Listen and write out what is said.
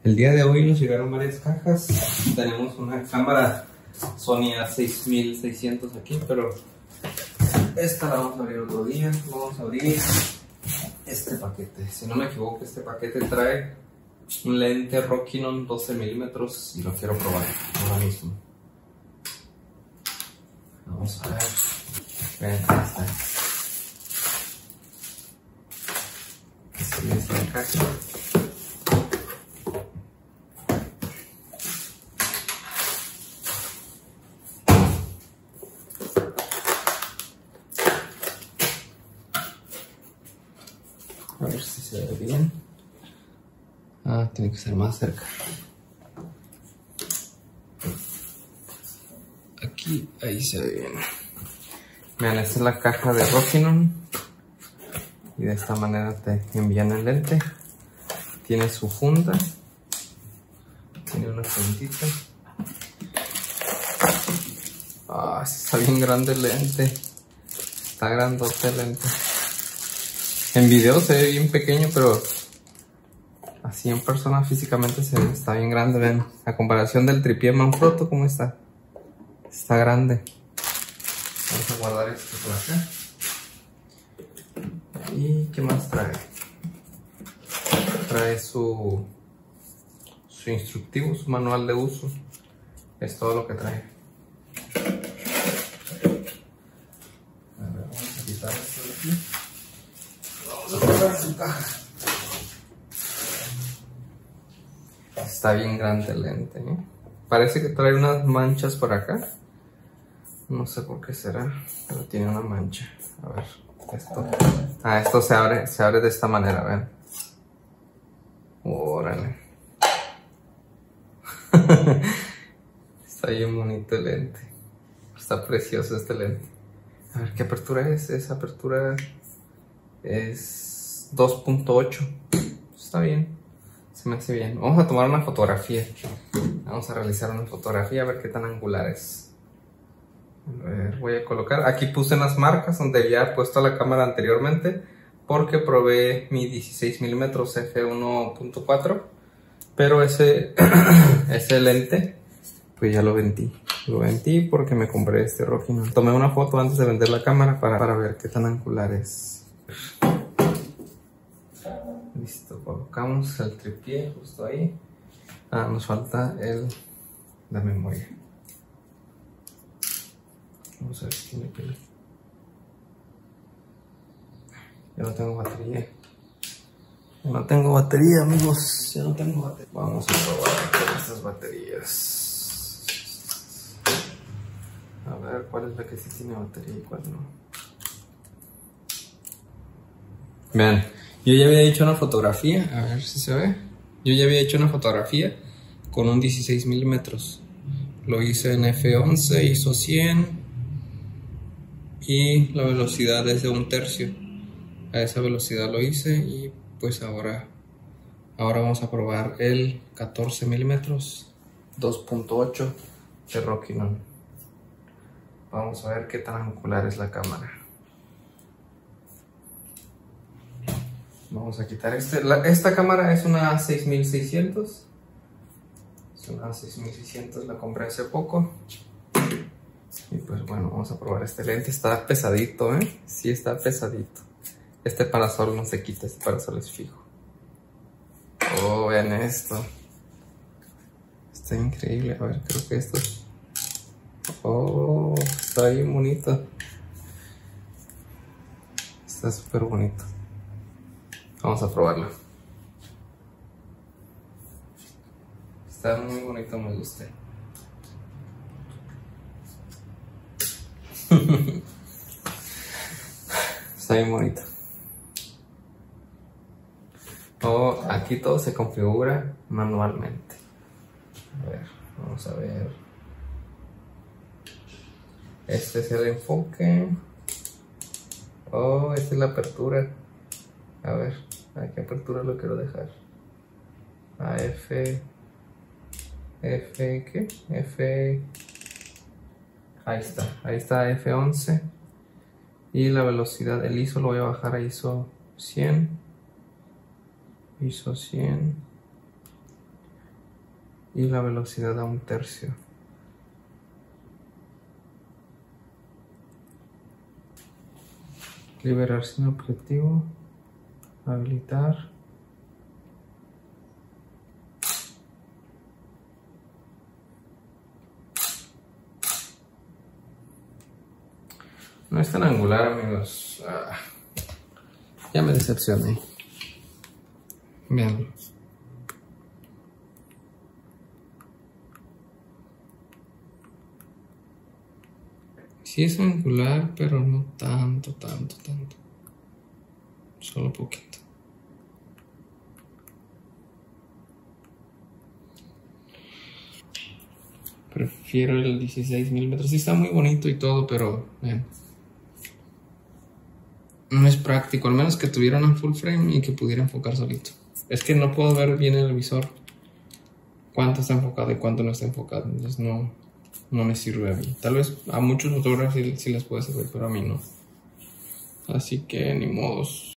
El día de hoy nos llegaron varias cajas. Tenemos una cámara Sony A6600 aquí, pero esta la vamos a abrir otro día. Vamos a abrir este paquete. Si no me equivoco, este paquete trae un lente Rokinon 12 milímetros y lo quiero probar ahora mismo. Vamos a ver. Vean, ahí está. Así es la caja. A ver si se ve bien. Tiene que ser más cerca. Aquí, ahí se ve bien. Vean, esta es la caja de Rokinon. Y de esta manera te envían el lente. Tiene su funda. Tiene una puntita. Está bien grande el lente. Está grandote el lente. En video se ve bien pequeño, pero así en persona físicamente está bien grande. Ven, a comparación del tripié Manfrotto, ¿cómo está? Está grande. Vamos a guardar esto por acá. ¿Y qué más trae? Trae su instructivo, su manual de uso. Es todo lo que trae. A ver, vamos a quitar esto de aquí. Vamos a probar su caja. Está bien grande el lente, ¿eh? Parece que trae unas manchas por acá. No sé por qué será, pero tiene una mancha. A ver, esto. Esto se abre de esta manera, ven. Órale. Está bien bonito el lente. Está precioso este lente. A ver, ¿qué apertura es? Esa apertura es 2.8. Está bien. Se me hace bien. Vamos a tomar una fotografía. Vamos a realizar una fotografía a ver qué tan angular es. A ver, voy a colocar. Aquí puse las marcas donde había puesto la cámara anteriormente, porque probé mi 16 mm f1.4, pero ese lente pues ya lo vendí. Lo vendí porque me compré este Rokinon. Tomé una foto antes de vender la cámara para ver qué tan angular es. Listo, colocamos el tripié justo ahí. Nos falta la memoria. Vamos a ver si tiene pila. Ya no tengo batería. Ya no tengo batería, amigos. Ya no tengo batería. Vamos a probar con estas baterías. A ver cuál es la que sí tiene batería y cuál no. Vean, yo ya había hecho una fotografía. A ver si se ve. Yo ya había hecho una fotografía con un 16 milímetros. Lo hice en f11, ISO 100. Y la velocidad es de 1/3. A esa velocidad lo hice. Y pues ahora vamos a probar el 14 milímetros 2.8 de Rokinon. Vamos a ver qué tan angular es la cámara. Vamos a quitar esta cámara. Es una A6600. Es una A6600, la compré hace poco. Y pues bueno, vamos a probar este lente. Está pesadito, ¿eh? Sí, está pesadito. Este parasol no se quita, este parasol es fijo. Oh, vean esto. Está increíble. A ver, creo que esto. Oh, está bien bonito. Está súper bonito. Vamos a probarlo. Está muy bonito, me gusta. Está bien bonito. Aquí todo se configura manualmente. A ver, vamos a ver. Este es el enfoque. Esta es la apertura. A ver, ¿a qué apertura lo quiero dejar? A ¿qué? Ahí está F11. Y la velocidad, el ISO lo voy a bajar a ISO 100. ISO 100. y la velocidad a 1/3. Liberar sin objetivo, habilitar. No es tan angular, amigos. Ya me decepcioné. Vean. Sí es angular, pero no tanto. Solo poquito. Prefiero el 16 milímetros. Sí está muy bonito y todo, pero vean, no es práctico. Al menos que tuviera una full frame y que pudiera enfocar solito. Es que no puedo ver bien en el visor cuánto está enfocado y cuánto no está enfocado. Entonces no me sirve a mí. Tal vez a muchos fotógrafos sí les puede servir, pero a mí no. Así que ni modos.